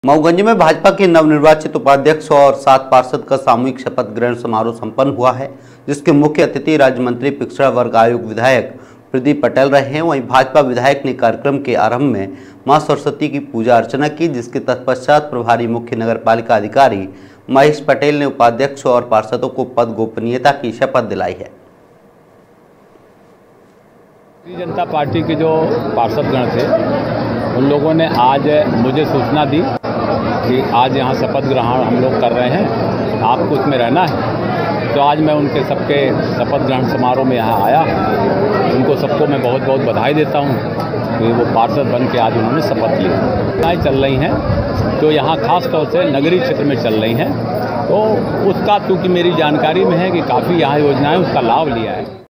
मऊगंज में भाजपा के नवनिर्वाचित उपाध्यक्ष और 7 पार्षद का सामूहिक शपथ ग्रहण समारोह संपन्न हुआ है, जिसके मुख्य अतिथि राज्य मंत्री पिछड़ा वर्ग आयोग विधायक प्रदीप पटेल रहे हैं। वहीं भाजपा विधायक ने कार्यक्रम के आरंभ में मां सरस्वती की पूजा अर्चना की, जिसके तत्पश्चात प्रभारी मुख्य नगरपालिका अधिकारी महेश पटेल ने उपाध्यक्ष और पार्षदों को पद गोपनीयता की शपथ दिलाई है। भारतीय जनता पार्टी के जो पार्षदगण थे उन लोगों ने आज मुझे सूचना दी कि आज यहाँ शपथ ग्रहण हम लोग कर रहे हैं, आपको उसमें रहना है। तो आज मैं उनके सबके शपथ ग्रहण समारोह में यहाँ आया। उनको सबको मैं बहुत बहुत बधाई देता हूँ कि वो पार्षद बन के आज उन्होंने शपथ ली। योजनाएँ चल रही हैं जो यहाँ खास तौर से नगरीय क्षेत्र में चल रही हैं, तो उसका चूँकि मेरी जानकारी में है कि काफ़ी यहाँ योजनाएँ उसका लाभ लिया है।